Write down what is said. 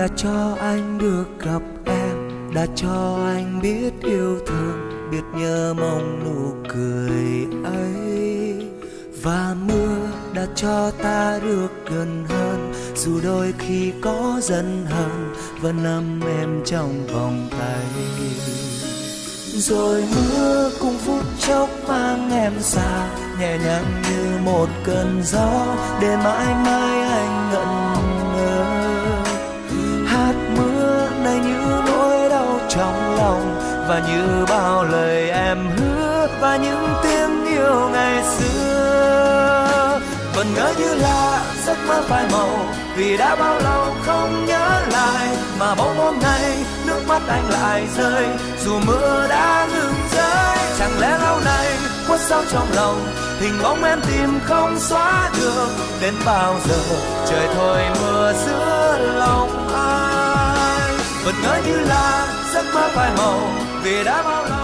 cho anh được gặp em, đã cho anh biết yêu thương, biết nhớ mong nụ cười ấy. Và mưa đã cho ta được gần hơn, dù đôi khi có giận hờn vẫn nắm em trong vòng tay. Rồi mưa cùng phút chốc mang em xa, nhẹ nhàng như một cơn gió, để mãi mãi anh ngẩn ngơ. Hạt mưa này như nỗi đau trong lòng, và như bao lời em hứa, và những tiếng yêu ngày xưa vẫn ngỡ như là giấc mơ phai màu, vì đã bao lâu không nhớ lại, mà bỗng hôm nay nước mắt anh lại rơi, dù mưa đã ngừng rơi. Chẳng lẽ lâu nay khuất sâu trong lòng, hình bóng em tìm không xóa được, đến bao giờ trời thôi mưa giữa lòng ai. Vẫn ngỡ như là giấc mơ phai màu, vì đã bao lâu